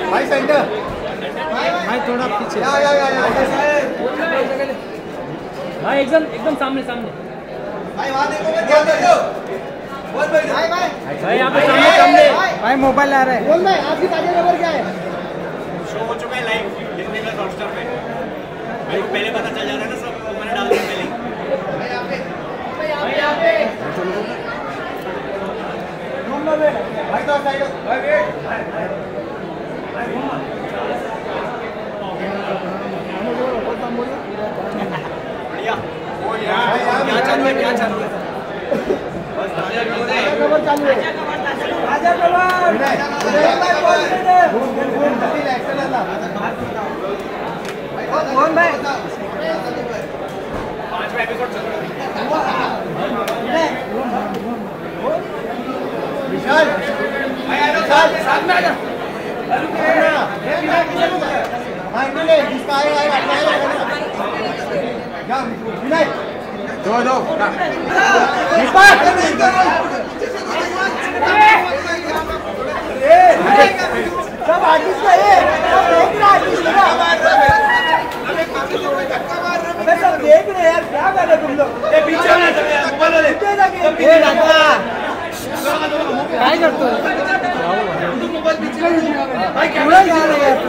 भाई सेंटर भाई थोड़ा पीछे भाई एकदम सामने भाई वहां देखो बोल भाई यहाँ पे सामने भाई मोबाइल आ रहा है बोल भाई आपकी ताजा खबर क्या है? शो हो चुका है लाइव डिज्नी प्लस हॉटस्टार पे। भाई पहले पता चल जाता है ना सब, तो मैंने डाल दिया पहले। भाई यहाँ पे भाई तो साइड भाई वेट बढ़िया। वो यार क्या चालू है बस ताजा खबर चालू है। ताजा खबर कौन भाई? 5वां एपिसोड चल रहा है। विशाल साथ में आजा। जिसका आएगा विनय दो सब आर्टिस्ट का है, सब देख रहे हैं यार, क्या कर रहे तुम लोग? पीछे ना मोबाइल ले क्या करते हो भाई पूरा जा रहे हैं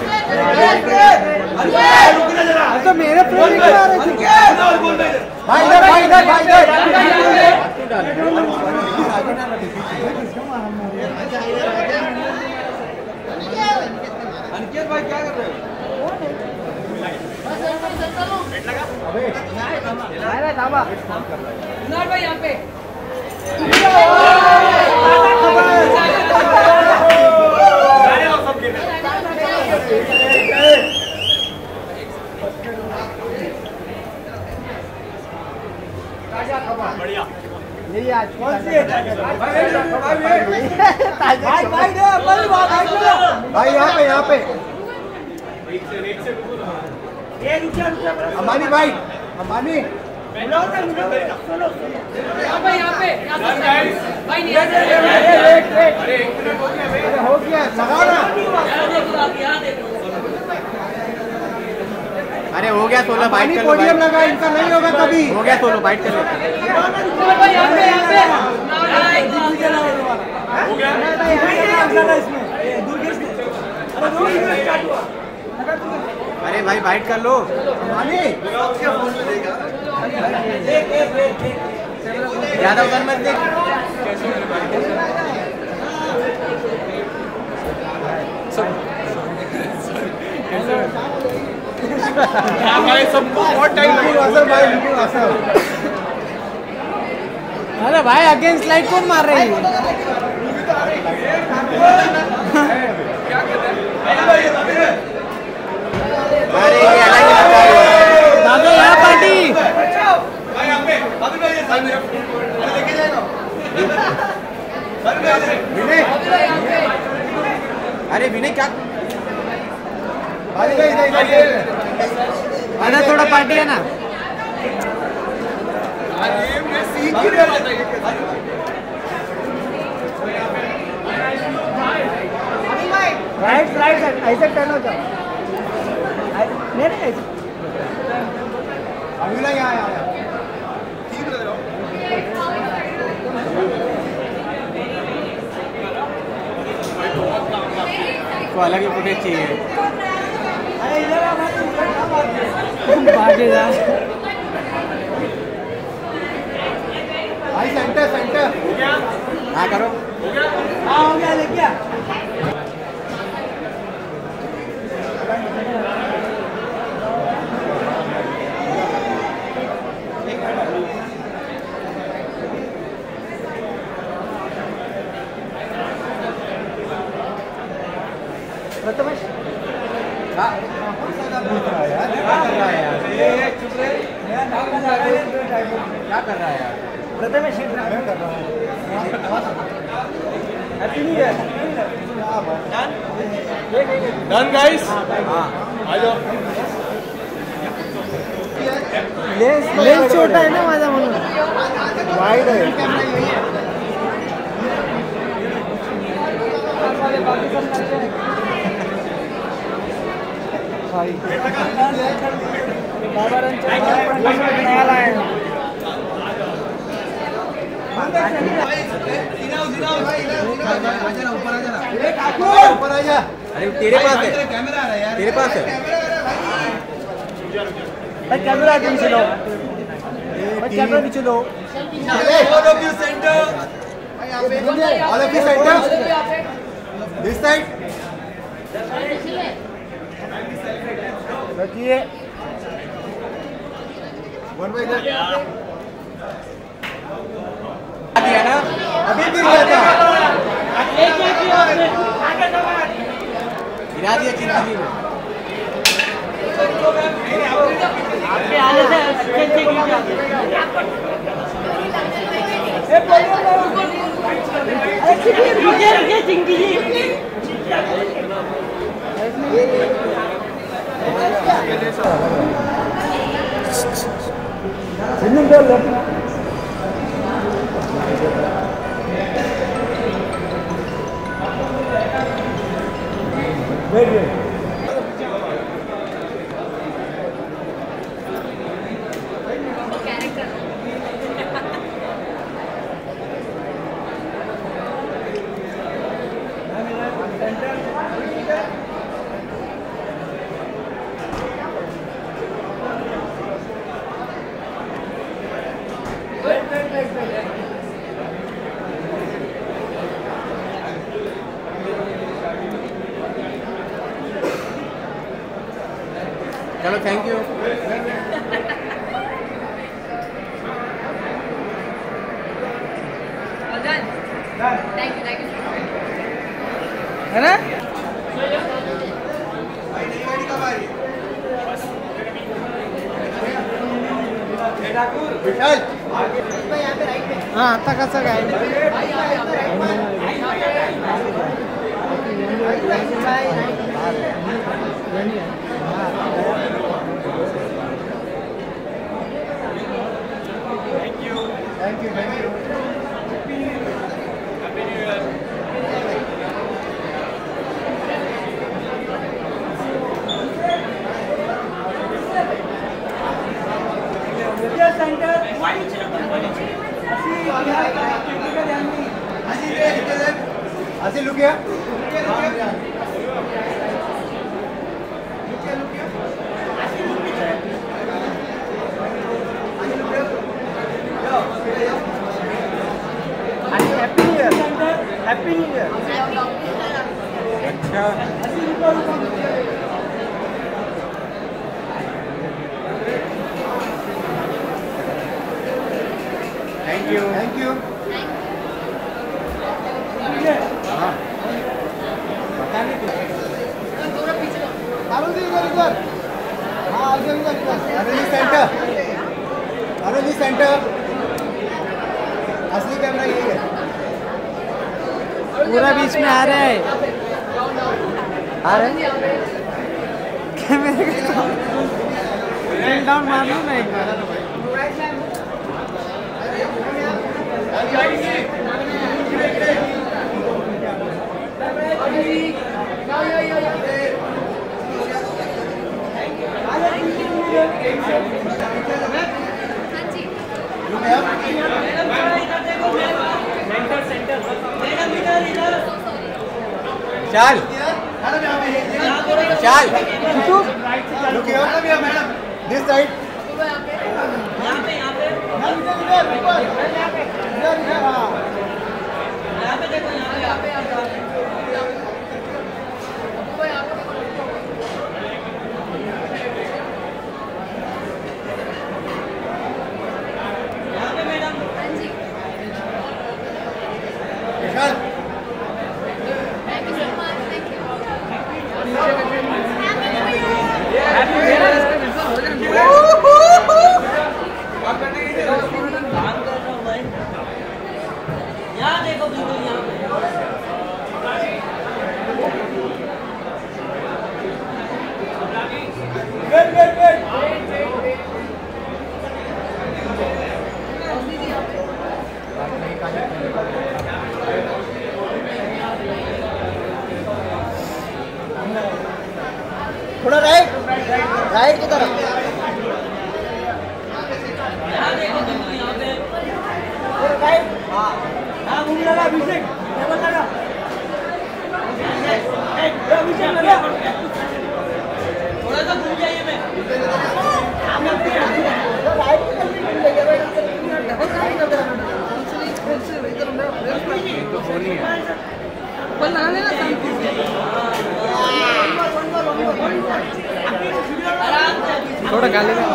तो मेरे फ्रेंड आ रहे थे भाई अनिकेत भाई क्या कर रहे हो? भाई यहाँ पे बढ़िया। यही आज कौन सी भाई यहाँ पे अंबानी भाई अंबानी हो गया लगाओ ना। अरे हो गया 16 बाइट कर लो। पोडियम लगा, इनका नहीं होगा कभी। हो गया 16 बाइट कर लो। अरे भाई बाइट कर लो। ज्यादा उधर मत देख। सबको बहुत टाइम लगेगा। अरे भाई अगेंस्ट लाइट कौन मार रही है? अरे ये अलग दादा यहाँ पार्टी अरे विनय क्या अरे थोड़ा पार्टी है ना। राइट ऐसे टर्न हो जाओ। नहीं ऐसे अभी ना यहाँ को अलग ही फुटेज चाहिए। भागे जा भाई सेंटर हो गया? हाँ करो। हाँ हो गया ले क्या? प्रथमेश क्या कर रहा है यार? Prathamesh happy new year. Done guys. हाँ आ जाओ। लेंस छोटा है ना माझा म्हणून वाइड है। साई नया लाए हैं। ऊपर आ जा। अरे तेरे पास है, कैमरा आ रहा है यार। तेरे पास है। भाई कैमरा आगे पीछे लो, भाई कैमरा पीछे लो। All of you center. All of you center. This side. रखिए। One by one. दिया ना, अभी गिर गया था। गिरा दिया जिंदगी में। आपके आने से अच्छे गिर जाते हैं। रुकिए चिंकी जी। चलो थैंक यू। Thank you. है ना? विशाल। हाँ आता कसं काय? Thank you. Asil, look here. Happy new year. अच्छा Thank you. हाँ पता नहीं कुछ। अरुण जी इधर। हाँ इधर। अरुण जी सेंटर। असली कैमरा यही है। पूरा बीच में आ रहा है। कैमरे का डाउन मार लो ना एक बार। चल चल Look here, madam. This side. विशाल। यहाँ देखो बिल्कुल यहाँ पे। थोड़ा राइट। राइट की तरफ राइट हाँ घूम लगा अभिषेक टेबल लगा थोड़ा सा घूम जाइए मैं राइट की तरफ घूम जाइए तो होनी है थोड़ा गाली में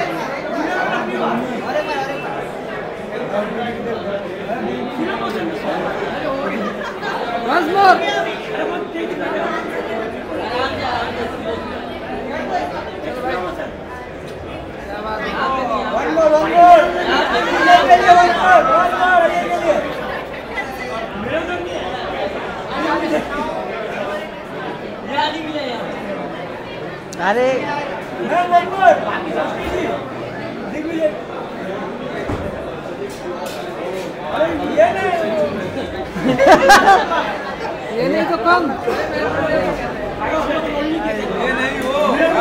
once more अरे ये नहीं तो कम ये नहीं हो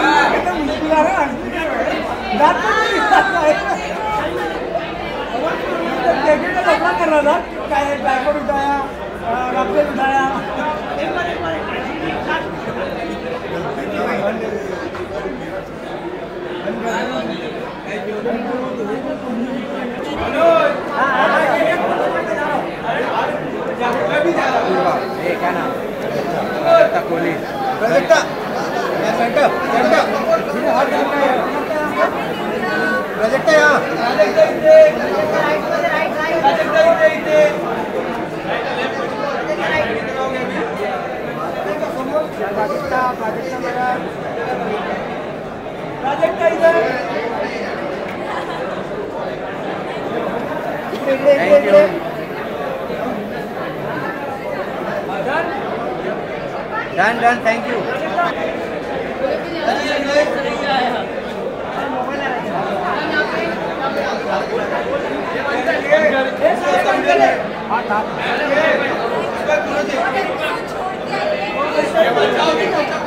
कर रहा था टाइगर उठाया राफ्टेल उठाया ये क्या नाम कोहली प्रोजेक्टा सेंटर सेंटर प्रोजेक्टा यहाँ thank you done thank you हाँ